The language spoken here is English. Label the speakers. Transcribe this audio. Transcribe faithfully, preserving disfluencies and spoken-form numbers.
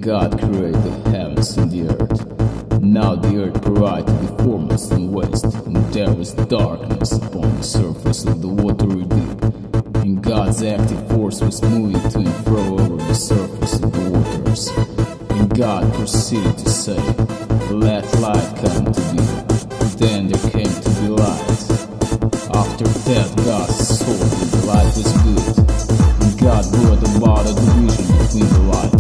Speaker 1: God created the heavens and the earth. Now the earth cried to be formless and waste, and there was darkness upon the surface of the watery deep. And God's active force was moving to and fro over the surface of the waters. And God proceeded to say, "Let light come to be." Then there came to be light. After that God saw that the light was good. And God brought about a division between the light